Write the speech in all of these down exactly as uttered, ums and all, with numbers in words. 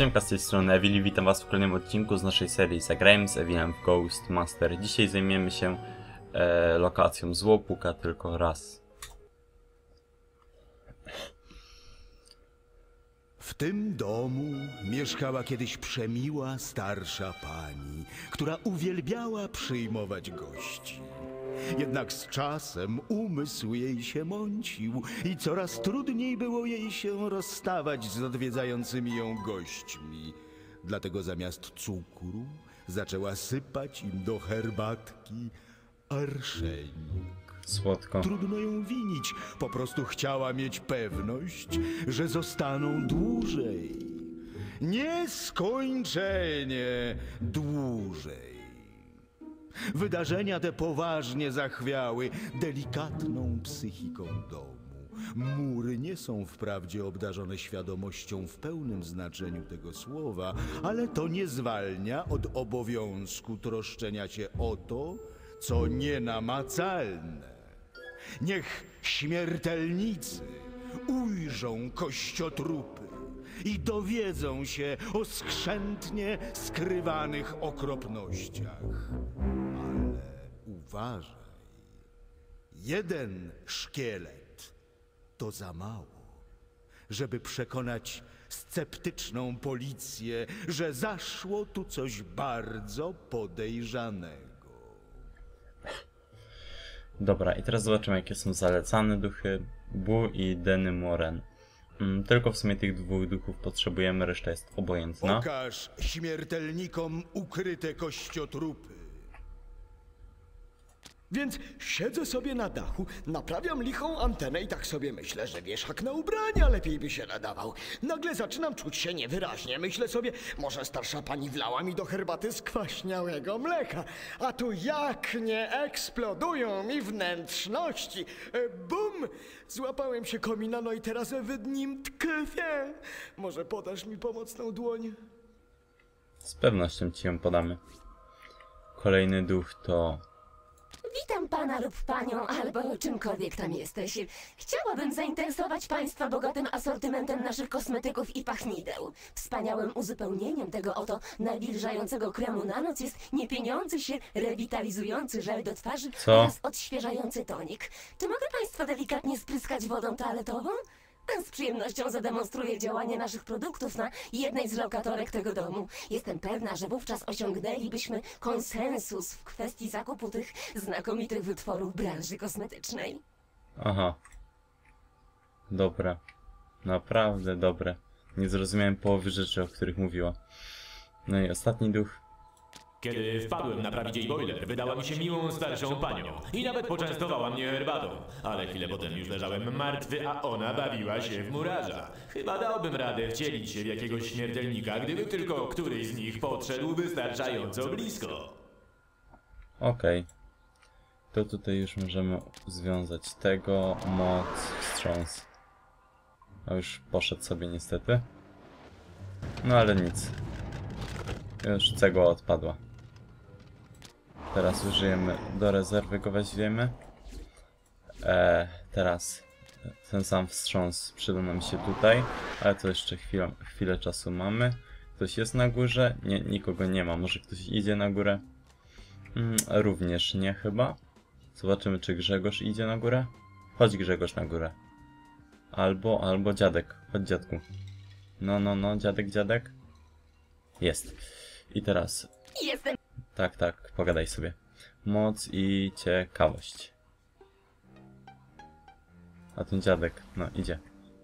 Siemka, z tej strony Evil i witam was w kolejnym odcinku z naszej serii Zagrajmy z Evilem w Ghost Master. Dzisiaj zajmiemy się e, lokacją Złopuka tylko raz. W tym domu mieszkała kiedyś przemiła starsza pani, która uwielbiała przyjmować gości. Jednak z czasem umysł jej się mącił i coraz trudniej było jej się rozstawać z odwiedzającymi ją gośćmi. Dlatego zamiast cukru zaczęła sypać im do herbatki arszenik. Słodko. Trudno ją winić, po prostu chciała mieć pewność, że zostaną dłużej. Nieskończenie dłużej. Wydarzenia te poważnie zachwiały delikatną psychiką domu. Mury nie są wprawdzie obdarzone świadomością w pełnym znaczeniu tego słowa, ale to nie zwalnia od obowiązku troszczenia się o to, co nienamacalne. Niech śmiertelnicy ujrzą kościotrupy i dowiedzą się o skrzętnie skrywanych okropnościach. Ale uważaj, jeden szkielet to za mało, żeby przekonać sceptyczną policję, że zaszło tu coś bardzo podejrzanego. Dobra, i teraz zobaczymy, jakie są zalecane duchy Bu i Deny Moren. Mm, tylko w sumie tych dwóch duchów potrzebujemy, reszta jest obojętna. Pokaż śmiertelnikom ukryte kościotrupy. Więc siedzę sobie na dachu, naprawiam lichą antenę i tak sobie myślę, że wieszak na ubrania lepiej by się nadawał. Nagle zaczynam czuć się niewyraźnie. Myślę sobie, może starsza pani wlała mi do herbaty skwaśniałego mleka. A tu jak nie eksplodują mi wnętrzności. E, Bum! Złapałem się komina, no i teraz w nim tkwię. Może podasz mi pomocną dłoń? Z pewnością ci ją podamy. Kolejny duch to... Witam pana lub panią, albo czymkolwiek tam jesteś. Chciałabym zainteresować państwa bogatym asortymentem naszych kosmetyków i pachnideł. Wspaniałym uzupełnieniem tego oto nawilżającego kremu na noc jest niepieniący się, rewitalizujący żel do twarzy Co? oraz odświeżający tonik. Czy mogę państwa delikatnie spryskać wodą toaletową? Z przyjemnością zademonstruję działanie naszych produktów na jednej z lokatorek tego domu. Jestem pewna, że wówczas osiągnęlibyśmy konsensus w kwestii zakupu tych znakomitych wytworów branży kosmetycznej. Aha. Dobre. Naprawdę dobre. Nie zrozumiałem połowy rzeczy, o których mówiła. No i ostatni duch. Kiedy wpadłem naprawić jej boiler, wydała mi się miłą starszą panią i nawet poczęstowała mnie herbatą. Ale chwilę potem już leżałem martwy, a ona bawiła się w murarza. Chyba dałbym radę wcielić się w jakiegoś śmiertelnika, gdyby tylko któryś z nich podszedł wystarczająco blisko. Okej. Okay. To tutaj już możemy związać tego. Moc, wstrząs. A już poszedł sobie niestety. No ale nic. Już cegła odpadła. Teraz użyjemy, do rezerwy go weźmiemy. E, teraz ten sam wstrząs przyda nam się tutaj, ale to jeszcze chwilę, chwilę czasu mamy. Ktoś jest na górze? Nie, nikogo nie ma. Może ktoś idzie na górę? Mm, również nie chyba. Zobaczymy, czy Grzegorz idzie na górę. Chodź Grzegorz na górę. Albo, albo dziadek. Chodź dziadku. No, no, no, dziadek, dziadek. Jest. I teraz... Jestem... Tak, tak, pogadaj sobie. Moc i ciekawość. A ten dziadek, no idzie.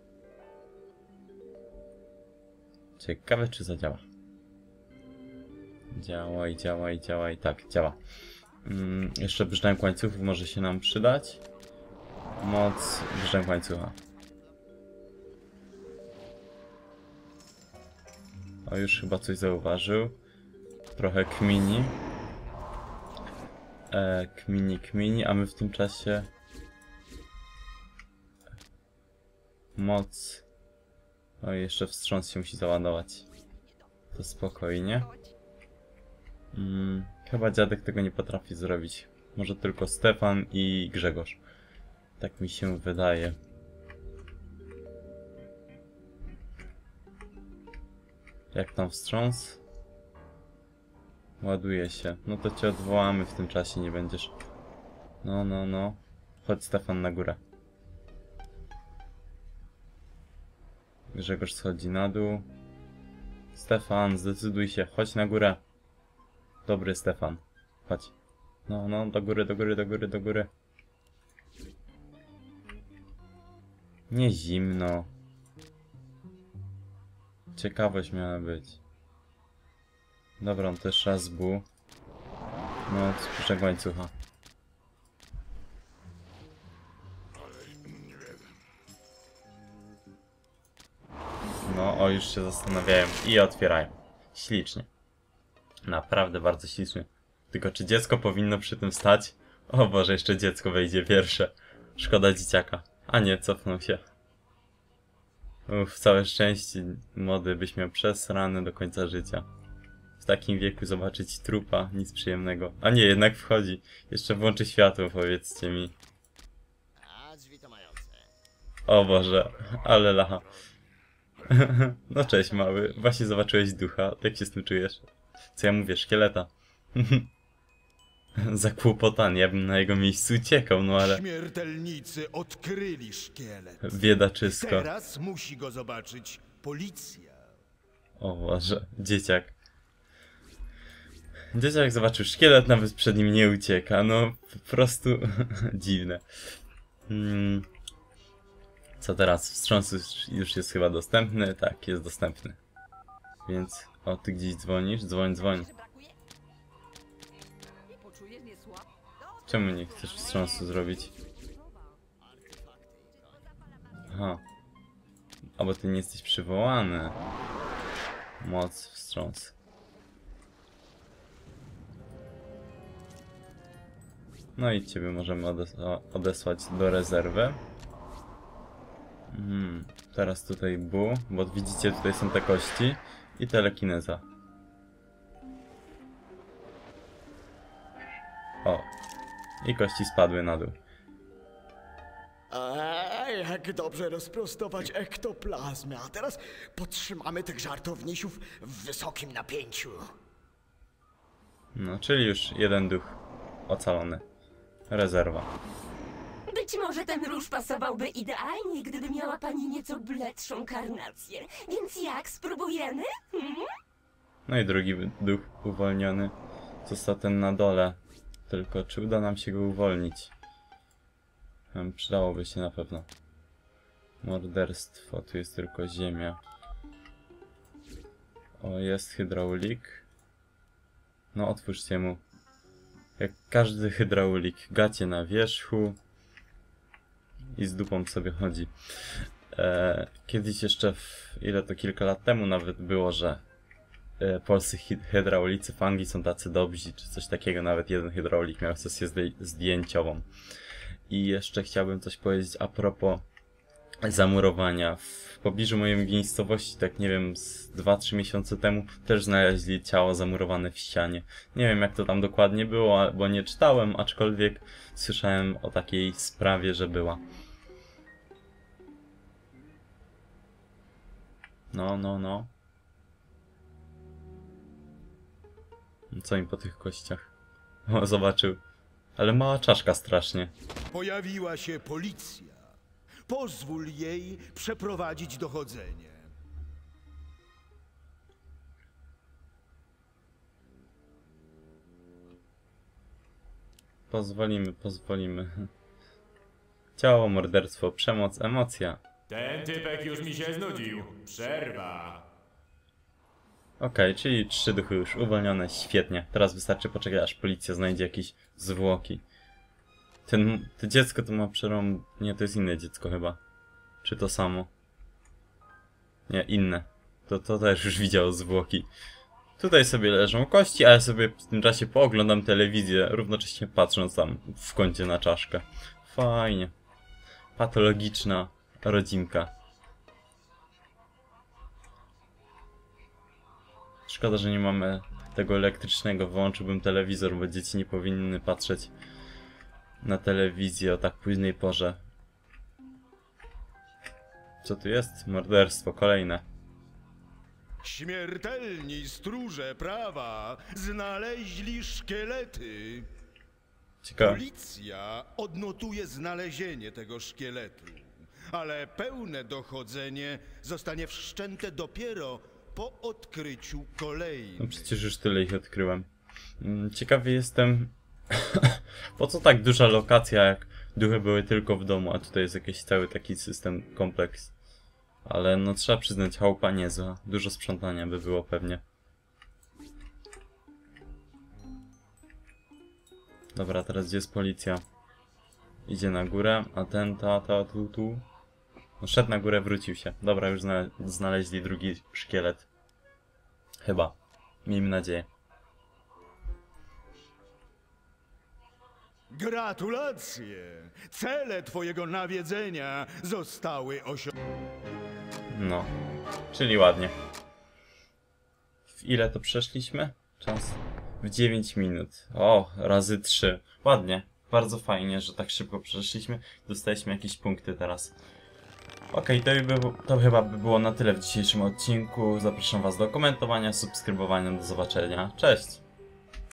Ciekawe, czy zadziała. Działa i działa i działa i tak, działa. Mm, jeszcze brzdęk łańcuchów może się nam przydać. Moc, brzdęk łańcucha. O, już chyba coś zauważył. Trochę kmini. E, kmini, kmini, a my w tym czasie... Moc... O, jeszcze wstrząs się musi załadować. To spokojnie. Hmm, chyba dziadek tego nie potrafi zrobić. Może tylko Stefan i Grzegorz. Tak mi się wydaje. Jak tam wstrząs? Ładuje się. No to cię odwołamy w tym czasie, nie będziesz. No, no, no. Chodź Stefan na górę. Grzegorz schodzi na dół. Stefan, zdecyduj się, chodź na górę. Dobry Stefan, chodź. No, no, do góry, do góry, do góry, do góry. Nie zimno. Ciekawość miała być. Dobra, on też raz był. No, spuszczę łańcucha. No, o, już się zastanawiałem. I otwierają. Ślicznie. Naprawdę bardzo ślicznie. Tylko czy dziecko powinno przy tym stać? O Boże, jeszcze dziecko wejdzie pierwsze. Szkoda dzieciaka. A nie, cofnął się. Uff, całe szczęście młody byś miał przesrane do końca życia. W takim wieku zobaczyć trupa, nic przyjemnego. A nie, jednak wchodzi. Jeszcze włączy światło, powiedzcie mi. O Boże, ale lacha. No cześć mały, właśnie zobaczyłeś ducha, jak się z tym czujesz? Co ja mówię, szkieleta. Zakłopotany, ja bym na jego miejscu uciekał, no ale... Śmiertelnicy odkryli szkielet. Biedaczysko. Teraz musi go zobaczyć policja. O Boże, dzieciak. Dzieciak zobaczył szkielet, nawet przed nim nie ucieka, no po prostu dziwne. Hmm. Co teraz? Wstrząs już jest chyba dostępny? Tak, jest dostępny. Więc, o, ty gdzieś dzwonisz? Dzwoń, dzwoń. Czemu nie chcesz wstrząsu zrobić? Aha. A bo ty nie jesteś przywołany. Moc, wstrząs. No i ciebie możemy odes odesłać do rezerwy. Hmm, teraz tutaj bu, bo widzicie, tutaj są te kości i telekineza. O, i kości spadły na dół. Ej, jak dobrze rozprostować ektoplazmę, a teraz podtrzymamy tych żartownisiów w wysokim napięciu. No, czyli już jeden duch ocalony. Rezerwa. Być może ten róż pasowałby idealnie, gdyby miała pani nieco bledszą karnację. Więc jak, spróbujemy? Hmm? No i drugi duch uwolniony. Został ten na dole. Tylko czy uda nam się go uwolnić? Hmm, przydałoby się na pewno. Morderstwo, tu jest tylko ziemia. O, jest hydraulik. No otwórzcie mu. Jak każdy hydraulik. Gacie na wierzchu. I z dupą sobie chodzi. E, kiedyś jeszcze, w, ile to kilka lat temu nawet było, że e, polscy hy hydraulicy w Anglii są tacy dobrzy, czy coś takiego. Nawet jeden hydraulik miał sesję zdjęciową. I jeszcze chciałbym coś powiedzieć a propos zamurowania. W pobliżu mojej miejscowości, tak nie wiem, z dwa trzy miesiące temu też znaleźli ciało zamurowane w ścianie. Nie wiem jak to tam dokładnie było, bo nie czytałem, aczkolwiek słyszałem o takiej sprawie, że była. No, no, no. Co im po tych kościach? O, zobaczył. Ale mała czaszka strasznie. Pojawiła się policja. Pozwól jej przeprowadzić dochodzenie. Pozwolimy, pozwolimy. Ciało, morderstwo, przemoc, emocja. Ten typek już mi się znudził. Przerwa. Okej, okay, czyli trzy duchy już uwolnione, świetnie. Teraz wystarczy poczekać, aż policja znajdzie jakieś zwłoki. Ten, to dziecko to ma przerąb... Nie, to jest inne dziecko chyba. Czy to samo? Nie, inne. To, to też już widziało zwłoki. Tutaj sobie leżą kości, a ja sobie w tym czasie pooglądam telewizję, równocześnie patrząc tam w kącie na czaszkę. Fajnie. Patologiczna rodzinka. Szkoda, że nie mamy tego elektrycznego. Wyłączyłbym telewizor, bo dzieci nie powinny patrzeć na telewizję o tak późnej porze. Co tu jest? Morderstwo, kolejne. Śmiertelni stróże prawa znaleźli szkielety. Ciekawe. Policja odnotuje znalezienie tego szkieletu, ale pełne dochodzenie zostanie wszczęte dopiero po odkryciu kolejnych. No przecież już tyle ich odkryłem. Mm, Ciekawy jestem, po co tak duża lokacja, jak duchy były tylko w domu, a tutaj jest jakiś cały taki system, kompleks. Ale no trzeba przyznać, chałupa niezła. Dużo sprzątania by było pewnie. Dobra, teraz gdzie jest policja? Idzie na górę, a ten ta, ta, tu, tu. No szedł na górę, wrócił się. Dobra, już zna znaleźli drugi szkielet. Chyba. Miejmy nadzieję. Gratulacje! Cele twojego nawiedzenia zostały osiągnięte. No. Czyli ładnie. W ile to przeszliśmy? Czas? W dziewięć minut. O, razy trzy. Ładnie. Bardzo fajnie, że tak szybko przeszliśmy. Dostaliśmy jakieś punkty teraz. Okej, okay, to, by, to chyba by było na tyle w dzisiejszym odcinku. Zapraszam was do komentowania, subskrybowania. Do zobaczenia. Cześć!